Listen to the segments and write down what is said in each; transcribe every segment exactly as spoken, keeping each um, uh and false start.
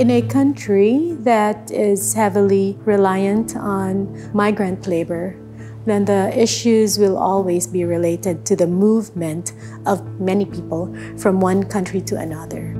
In a country that is heavily reliant on migrant labor, then the issues will always be related to the movement of many people from one country to another.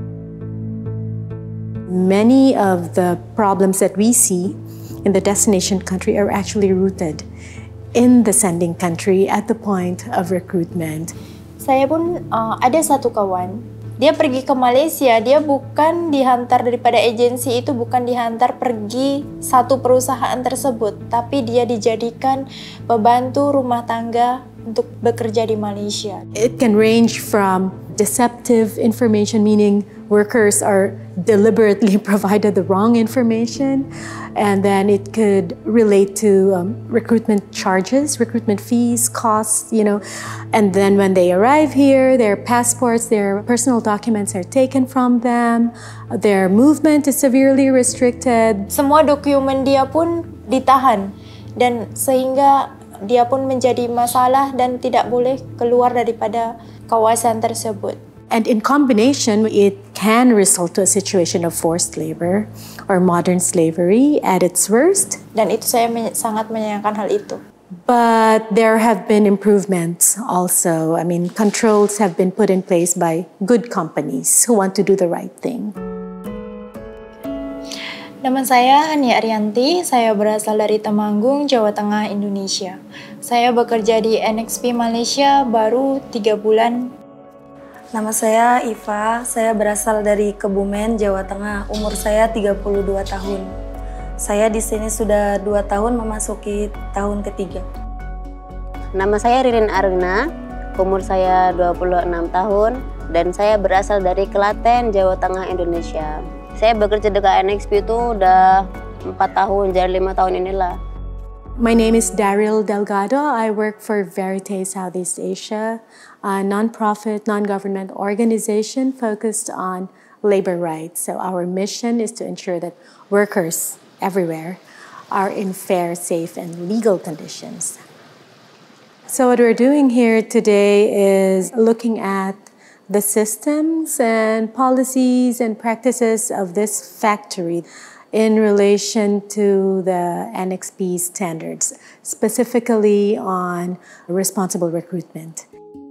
Many of the problems that we see in the destination country are actually rooted in the sending country at the point of recruitment. Saya pun uh, ada satu kawan, dia pergi ke Malaysia, dia bukan dihantar daripada agensi itu, bukan dihantar pergi satu perusahaan tersebut, tapi dia dijadikan pembantu rumah tangga untuk bekerja di Malaysia. It can range from deceptive information, meaning workers are deliberately provided the wrong information, and then it could relate to um, recruitment charges, recruitment fees, costs, you know, and then when they arrive here, their passports, their personal documents are taken from them, their movement is severely restricted. Semua dokumen dia pun ditahan, dan sehingga dia pun menjadi masalah dan tidak boleh keluar daripada kawasan tersebut. And in combination, it can result to a situation of forced labor or modern slavery at its worst. Dan itu saya men- sangat menyayangkan hal itu. But there have been improvements also. I mean, controls have been put in place by good companies who want to do the right thing. Nama saya Hani Arianti, saya berasal dari Temanggung, Jawa Tengah, Indonesia. Saya bekerja di N X P Malaysia baru tiga bulan. Nama saya Iva, saya berasal dari Kebumen, Jawa Tengah. Umur saya tiga puluh dua tahun. Saya di sini sudah dua tahun memasuki tahun ketiga. Nama saya Ririn Aruna, umur saya dua puluh enam tahun, dan saya berasal dari Klaten, Jawa Tengah, Indonesia. Saya bekerja dekat N X P itu udah empat tahun, jadi lima tahun inilah. My name is Daryl Delgado. I work for Verite Southeast Asia, a non-profit, non-government organization focused on labor rights. So our mission is to ensure that workers everywhere are in fair, safe, and legal conditions. So what we're doing here today is looking at the systems and policies and practices of this factory in relation to the N X P standards, specifically on responsible recruitment.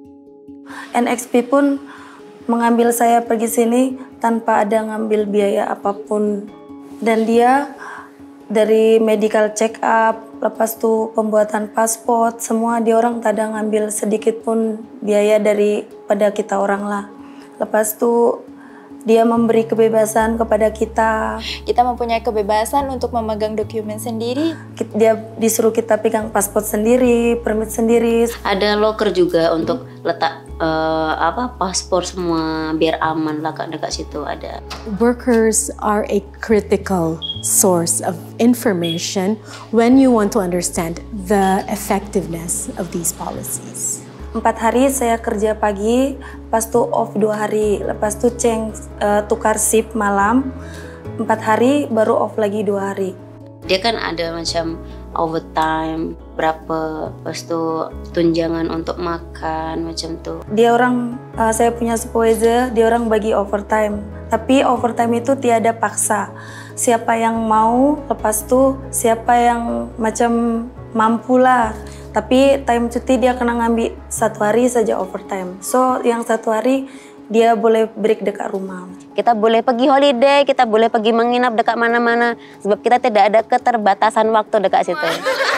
N X P pun mengambil saya pergi sini tanpa ada ngambil biaya apapun. Dan dia dari medical check up, lepas itu pembuatan paspor, semua dia orang tak ada ngambil sedikit pun biaya daripada kita orang lah. Lepas itu dia memberi kebebasan kepada kita. Kita mempunyai kebebasan untuk memegang dokumen sendiri. Dia disuruh kita pegang paspor sendiri, permit sendiri. Ada locker juga untuk letak uh, apa paspor semua biar aman lah dekat situ ada. Workers are a critical source of information when you want to understand the effectiveness of these policies. Empat hari saya kerja pagi, lepas itu off dua hari, lepas itu ceng uh, tukar shift malam, empat hari baru off lagi dua hari. Dia kan ada macam overtime berapa, lepas itu tunjangan untuk makan macam tuh. Dia orang, uh, saya punya supervisor, dia orang bagi overtime, tapi overtime itu tiada paksa. Siapa yang mau, lepas itu siapa yang macam mampu lah. Tapi time cuti dia kena ngambil satu hari saja overtime. So yang satu hari dia boleh break dekat rumah. Kita boleh pergi holiday, kita boleh pergi menginap dekat mana-mana. Sebab kita tidak ada keterbatasan waktu dekat situ.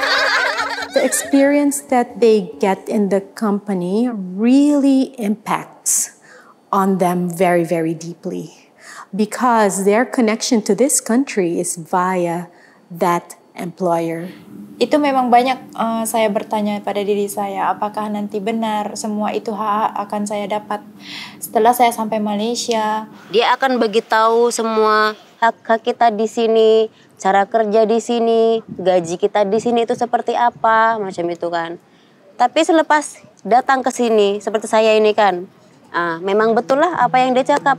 The experience that they get in the company really impacts on them very, very deeply. Because their connection to this country is via that employer. Itu memang banyak uh, saya bertanya pada diri saya, apakah nanti benar semua itu hak akan saya dapat setelah saya sampai Malaysia. Dia akan beritahu semua hak-hak kita di sini, cara kerja di sini, gaji kita di sini itu seperti apa, macam itu kan. Tapi selepas datang ke sini, seperti saya ini kan, ah, memang betul lah apa yang dia cakap.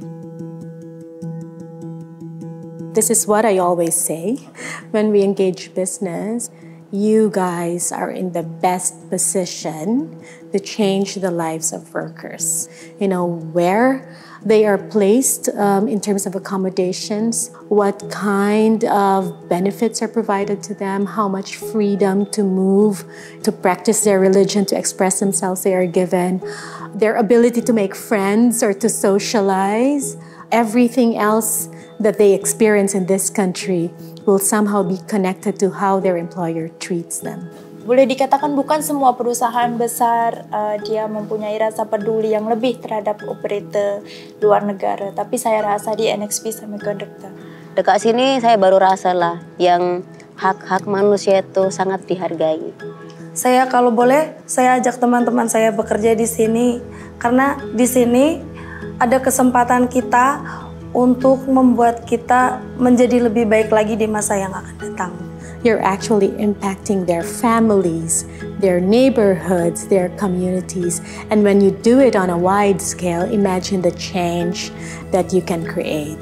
This is what I always say when we engage business. You guys are in the best position to change the lives of workers. You know, where they are placed um, in terms of accommodations, what kind of benefits are provided to them, how much freedom to move, to practice their religion, to express themselves they are given, their ability to make friends or to socialize, everything else that they experience in this country will somehow be connected to how their employer treats them. Boleh dikatakan bukan semua perusahaan besar uh, dia mempunyai rasa peduli yang lebih terhadap operator luar negara, tapi saya rasa di N X P Semiconductor. Dekat sini saya baru rasa lah yang hak-hak manusia itu sangat dihargai. Saya kalau boleh, saya ajak teman-teman saya bekerja di sini karena di sini ada kesempatan kita untuk membuat kita menjadi lebih baik lagi di masa yang akan datang. You're actually impacting their families, their neighborhoods, their communities. And when you do it on a wide scale, imagine the change that you can create.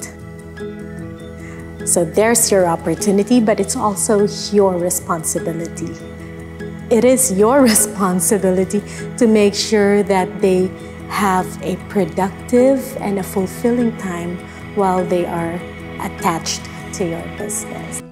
So there's your opportunity, but it's also your responsibility. It is your responsibility to make sure that they have a productive and a fulfilling time while they are attached to your business.